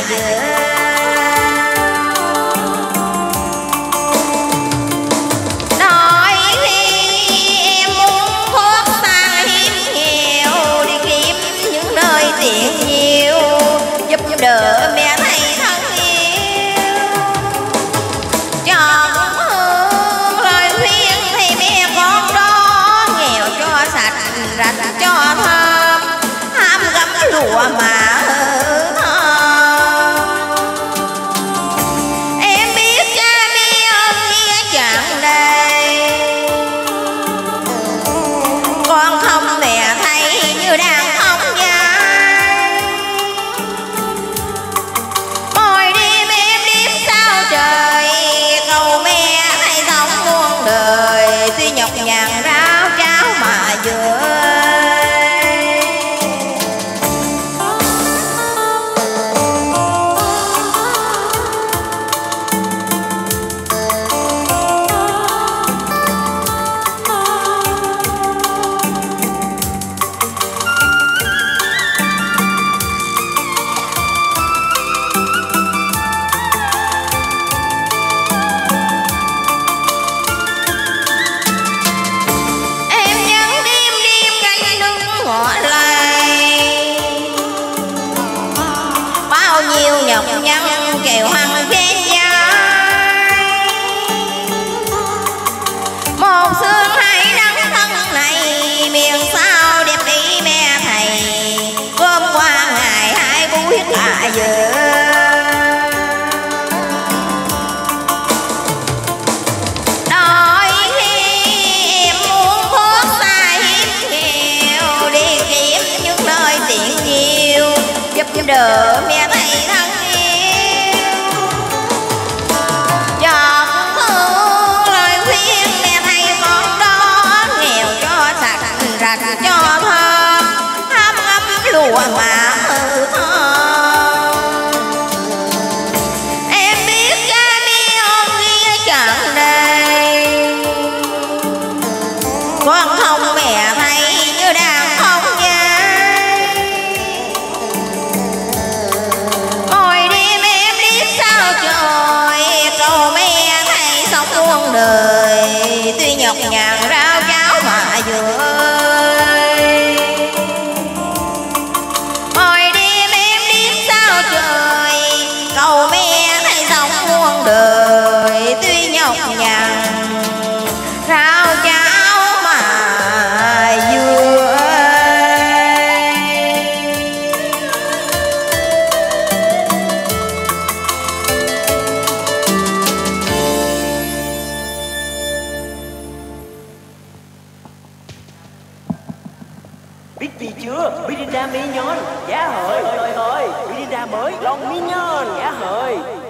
vừa. Đỡ mẹ thầy thân yêu cho hương lời khuyên thì mẹ con đó nghèo cho sạch rạch cho thơm ham gấm lụa mà thơm. Em biết cha biết ơn nghĩa chẳng đây con không mẹ thấy như đang không gia. Tuy nhọc nhằn rau cháo mà vừa. Nhọc nhằn kèo hăng trên vai một sương hay nắng thân này miền sao đẹp đi mẹ thầy gom qua ngày hai buổi cả giờ. Đôi khi em muốn thoát xa hiếm nghèo đi kiếm những nơi tiện nhiều giúp đỡ mẹ thầy thân cho thơm ham ngắm lụa mà thơm. Em biết cha biết ơn nghĩa chẳng đây con không mẹ thấy như đang không nhai. Mỗi đêm em biết sao trời cầu mẹ thầy sống muôn đời tuy nhọc nhằn rau cháo mà vừa. Đời tuy nhọc nhằn rau cháo mà vừa. Biết gì chưa? Mirinda Mignon giá hời. Mirinda mới Long Mignon giá hời.